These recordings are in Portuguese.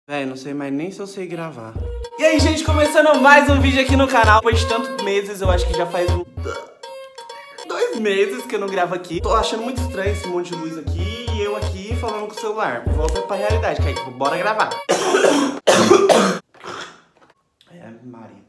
Véi, não sei mais nem se eu sei gravar. E aí, gente, começando mais um vídeo aqui no canal. Depois de tantos meses, eu acho que já faz 2 meses que eu não gravo aqui. Tô achando muito estranho esse monte de luz aqui e eu aqui falando com o celular. Volta pra realidade, Kaique, bora gravar. Maria.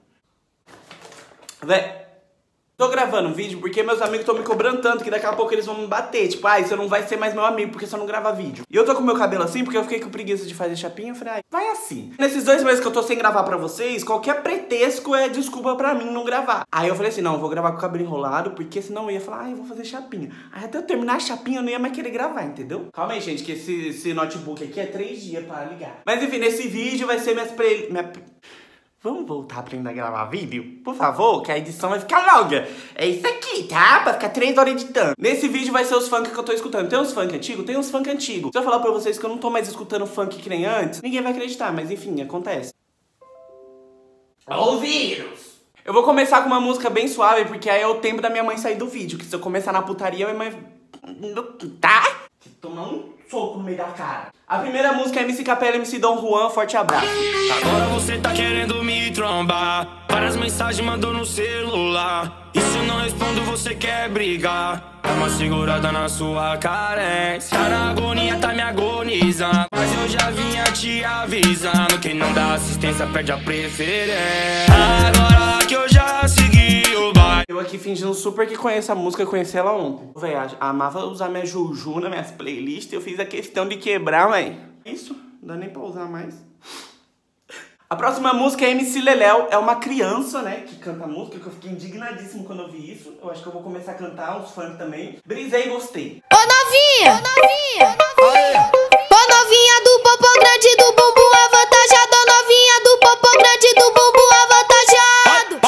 Véi, tô gravando um vídeo porque meus amigos estão me cobrando tanto que daqui a pouco eles vão me bater. Tipo, ai, você não vai ser mais meu amigo porque você não grava vídeo. E eu tô com meu cabelo assim porque eu fiquei com preguiça de fazer chapinha. Eu falei, ai, vai assim. Nesses 2 meses que eu tô sem gravar pra vocês, qualquer pretexto é desculpa pra mim não gravar. Aí eu falei assim, não, eu vou gravar com o cabelo enrolado porque senão eu ia falar, ai, eu vou fazer chapinha. Aí até eu terminar a chapinha eu não ia mais querer gravar, entendeu? Calma aí, gente, que esse notebook aqui é 3 dias pra ligar. Mas enfim, nesse vídeo vai ser Vamos voltar a aprender a gravar vídeo? Por favor, que a edição vai ficar longa. É isso aqui, tá? Pra ficar 3 horas editando. Nesse vídeo vai ser os funk que eu tô escutando. Tem uns funk antigos? Tem uns funk antigos. Se eu falar pra vocês que eu não tô mais escutando funk que nem antes, ninguém vai acreditar, mas enfim, acontece. Ó o vírus! Eu vou começar com uma música bem suave, porque aí é o tempo da minha mãe sair do vídeo. Que se eu começar na putaria, minha mãe... Tá? Tomar um soco no meio da cara. A primeira música é MC Capela, MC Dom Juan, forte abraço. Agora você tá querendo me trombar, várias mensagens mandou no celular. E se eu não respondo você quer brigar? Dá uma segurada na sua carência. A agonia tá me agonizando, mas eu já vinha te avisando. Quem não dá assistência perde a preferência. Agora que eu já segui o baile. Eu aqui fingindo super que conheço a música, eu conheci ela ontem. Véi, amava usar minha Juju nas minhas playlists. Eu fiz a questão de quebrar, véi. Isso, não dá nem pra usar mais. A próxima música é MC Leléo. É uma criança, né, que canta a música, que eu fiquei indignadíssimo quando eu vi isso. Eu acho que eu vou começar a cantar uns funk também. Brisei e gostei. Ô novinha! Ô novinha! Ô novinha do popô grande do bumbum avantajado. Ô novinha do popô grande do bumbum avantajado.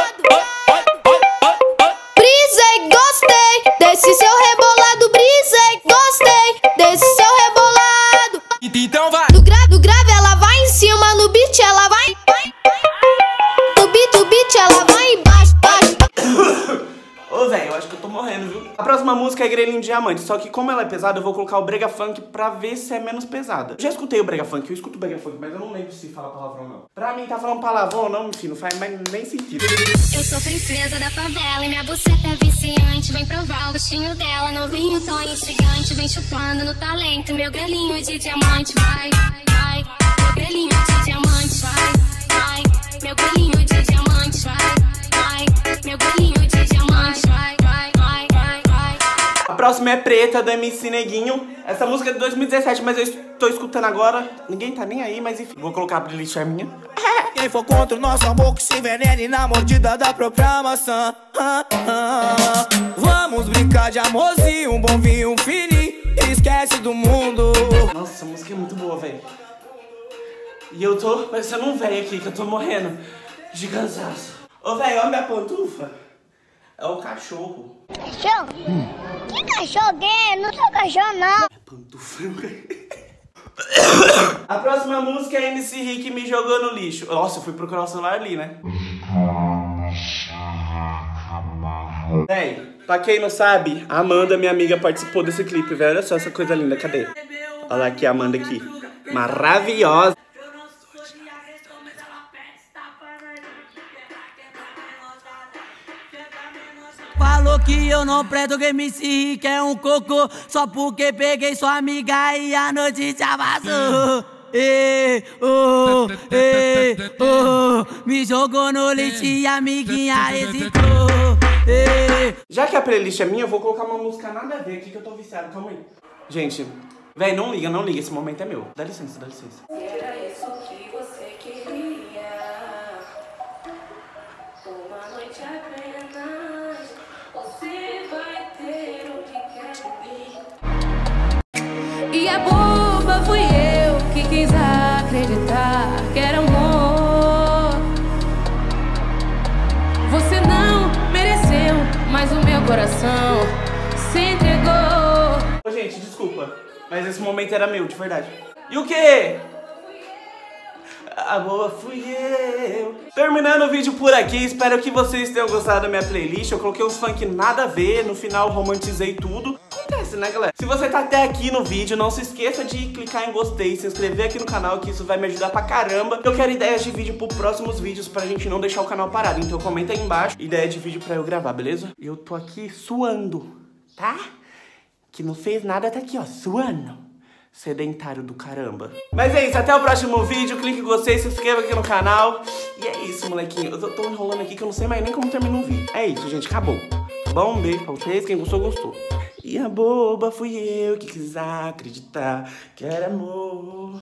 Brisei, gostei desse seu rebolado. Brisei, gostei desse seu rebolado. Então vai! Do grave ela vai em cima, no beat ela vai. No beat ela vai embaixo, baixo. Ô, velho, eu acho que eu tô morrendo, viu? A próxima música é Grelhinho Diamante, só que como ela é pesada, eu vou colocar o Brega Funk pra ver se é menos pesada. Eu já escutei o Brega Funk, eu escuto o Brega Funk, mas eu não lembro se fala palavrão ou não. Pra mim, tá falando palavrão ou não, enfim, não faz mais nem sentido. Eu sou princesa da favela e minha buceta é viciante. Vem provar o gostinho dela, novinho, tão instigante. Vem chupando no talento, meu grelhinho de diamante. Vai, vai, meu grelhinho de diamante. Vai, vai, meu grelhinho de diamante. Vai, vai, meu grelhinho de diamante. Vai, vai, vai, vai, vai. A próxima é Preta, do MC Neguinho. Essa música é de 2017, mas eu tô escutando agora. Ninguém tá nem aí, mas enfim. Vou colocar a playlist minha. Quem for contra o nosso amor que se envenene na mordida da própria maçã. Vamos brincar de amorzinho, um bom vinho, um fininho. Esquece do mundo. Nossa, essa música é muito boa, velho. E eu tô parecendo um velho aqui, que eu tô morrendo de cansaço. Ô, velho, olha minha pantufa. É o cachorro. Cachorro? Que cachorro é? Não sou cachorro, não. É pantufa. A próxima música é MC Rick Me Jogou no Lixo. Nossa, eu fui procurar o celular ali, né? Véi, pra quem não sabe, a Amanda, minha amiga, participou desse clipe, velho. Olha só essa coisa linda, cadê? Olha lá aqui a Amanda aqui. Maravilhosa. Falou que eu não presto, que MC Rick é um cocô. Só porque peguei sua amiga e a notícia vazou. Me jogou no lixo e a amiguinha hesitou. Já que a playlist é minha, eu vou colocar uma música nada a ver aqui que eu tô viciado, calma aí. Gente, velho, não liga, esse momento é meu. Dá licença, dá licença. Era isso que você queria. Uma noite apenas. Você vai ter o que quer de mim. E a boba fui eu que quis acreditar que era amor. Você não mereceu, mas o meu coração se entregou. Ô, gente, desculpa, mas esse momento era meu, de verdade. E o quê? A boa fui eu. Terminando o vídeo por aqui, espero que vocês tenham gostado da minha playlist. Eu coloquei uns funk nada a ver, no final romantizei tudo. Acontece, né, galera? Se você tá até aqui no vídeo, não se esqueça de clicar em gostei, se inscrever aqui no canal, que isso vai me ajudar pra caramba. Eu quero ideias de vídeo pro próximos vídeos pra gente não deixar o canal parado. Então comenta aí embaixo ideia de vídeo pra eu gravar, beleza? Eu tô aqui suando, tá? Que não fez nada, tá aqui, ó, suando. Sedentário do caramba. Mas é isso, até o próximo vídeo. Clique em gostei, se inscreva aqui no canal. E é isso, molequinho. Eu tô enrolando aqui que eu não sei mais nem como termina um vídeo. É isso, gente, acabou. Tá bom? Um beijo pra vocês. Quem gostou, gostou. E a boba fui eu que quis acreditar que era amor.